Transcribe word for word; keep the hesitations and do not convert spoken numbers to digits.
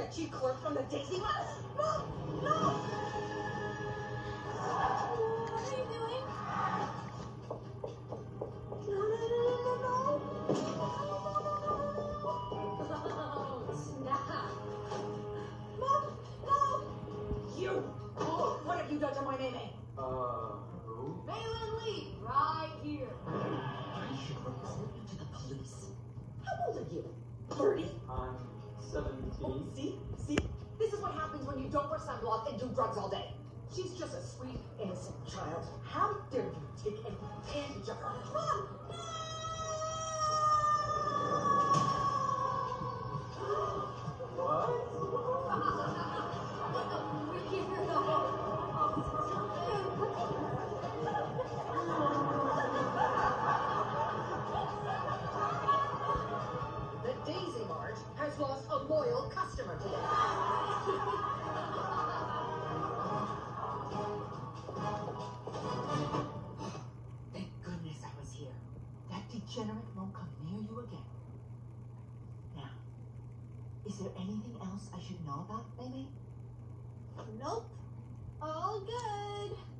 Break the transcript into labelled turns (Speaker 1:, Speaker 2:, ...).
Speaker 1: that cheap clerk from the Daisy March? No! No!
Speaker 2: What are you doing?
Speaker 1: No, no, no, no, no,
Speaker 2: Oh, snap.
Speaker 1: Mom, no! You! Oh, what have you done to my Mei?
Speaker 3: Uh, who?
Speaker 2: Maylin Lee, right here.
Speaker 1: I should report you to the police. How old are you? thirty?
Speaker 3: I'm seventeen.
Speaker 1: See? See? This is what happens when you don't wear sunblock and do drugs all day. She's just a sweet, innocent child. How dare you take advantage of her? Mom!
Speaker 3: What?
Speaker 1: The Daisy March has lost a loyal customer today. Thank goodness I was here. That degenerate won't come near you again. Now, is there anything else I should know about, Mei?
Speaker 2: Nope. All good.